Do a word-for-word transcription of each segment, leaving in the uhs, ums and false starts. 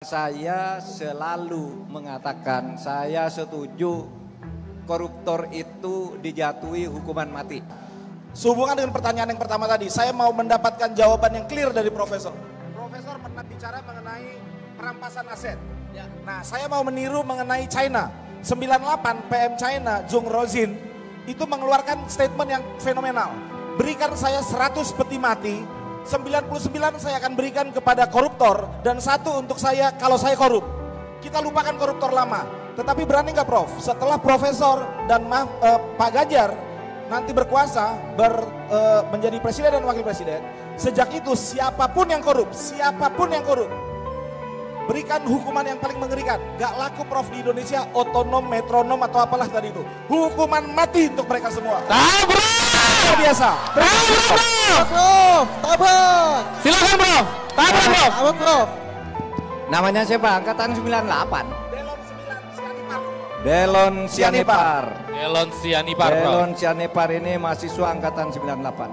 saya selalu mengatakan saya setuju koruptor itu dijatuhi hukuman mati. Sehubungan dengan pertanyaan yang pertama tadi, saya mau mendapatkan jawaban yang clear dari Profesor. Profesor pernah bicara mengenai perampasan aset. Ya. Nah, saya mau meniru mengenai China. sembilan puluh delapan P M China, Zhong Rozin, itu mengeluarkan statement yang fenomenal. Berikan saya seratus peti mati, sembilan puluh sembilan saya akan berikan kepada koruptor, dan satu untuk saya kalau saya korup. Kita lupakan koruptor lama. Tetapi berani nggak Prof? Setelah Profesor dan maaf, eh, Pak Ganjar nanti berkuasa ber, eh, menjadi presiden dan wakil presiden, sejak itu siapapun yang korup, siapapun yang korup, berikan hukuman yang paling mengerikan. Gak laku Prof di Indonesia, otonom, metronom atau apalah tadi itu. Hukuman mati untuk mereka semua. Tabrak! Luar biasa. Tabrak, Prof, tabrak. silakan Prof. Tabrak Prof. Tabrak Prof. Namanya siapa? Angkatan sembilan puluh delapan. Delon sembilan, Sianipar. Delon Sianipar. Elon Sianipar Prof. Delon Sianipar ini mahasiswa angkatan sembilan puluh delapan.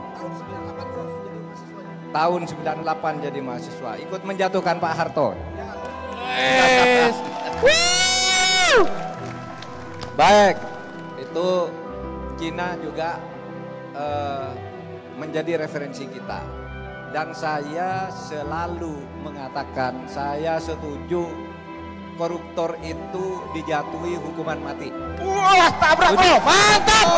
Tahun sembilan puluh delapan jadi mahasiswa. Ikut menjatuhkan Pak Harto. Yes. Baik, itu Cina juga eh, menjadi referensi kita. Dan saya selalu mengatakan saya setuju koruptor itu dijatuhi hukuman mati. Wah, tabrak Prof. Mantap.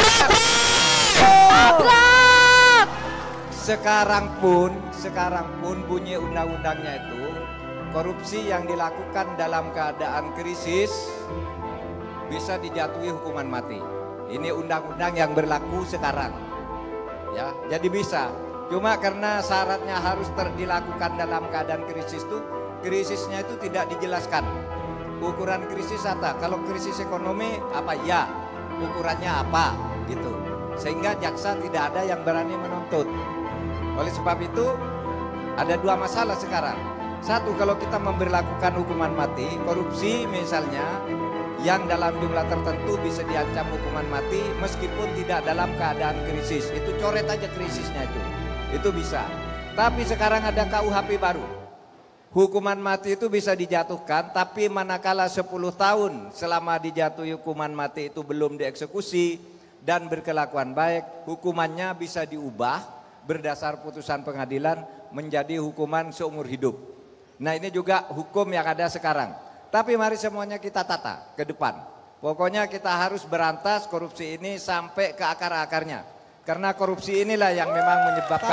Tabrak. Sekarang pun, sekarang pun bunyi undang-undangnya itu korupsi yang dilakukan dalam keadaan krisis bisa dijatuhi hukuman mati. Ini undang-undang yang berlaku sekarang. Ya, jadi bisa. Cuma karena syaratnya harus ter dilakukan dalam keadaan krisis itu, krisisnya itu tidak dijelaskan. Ukuran krisis apa? Kalau krisis ekonomi apa? Ya, ukurannya apa? Gitu. Sehingga jaksa tidak ada yang berani menuntut. Oleh sebab itu ada dua masalah sekarang. Satu, kalau kita memberlakukan hukuman mati, korupsi misalnya, yang dalam jumlah tertentu bisa diancam hukuman mati meskipun tidak dalam keadaan krisis. Itu coret aja krisisnya itu. Itu bisa. Tapi sekarang ada K U H P baru. Hukuman mati itu bisa dijatuhkan, tapi manakala sepuluh tahun selama dijatuhi hukuman mati itu belum dieksekusi dan berkelakuan baik, hukumannya bisa diubah berdasar putusan pengadilan menjadi hukuman seumur hidup. Nah, ini juga hukum yang ada sekarang. Tapi mari semuanya kita tata ke depan. Pokoknya kita harus berantas korupsi ini sampai ke akar-akarnya. Karena korupsi inilah yang memang menyebabkan.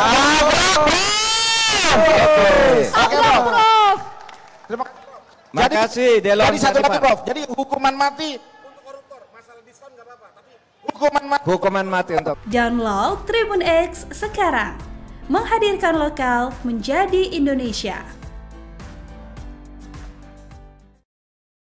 Oke Prof. Terima kasih. Makasih Delon. Jadi satu lagi Prof. Jadi hukuman mati untuk koruptor. Masalah diskon nggak apa-apa. Tapi hukuman mati. Hukuman mati untuk. Download Tribun X sekarang. Menghadirkan lokal menjadi Indonesia.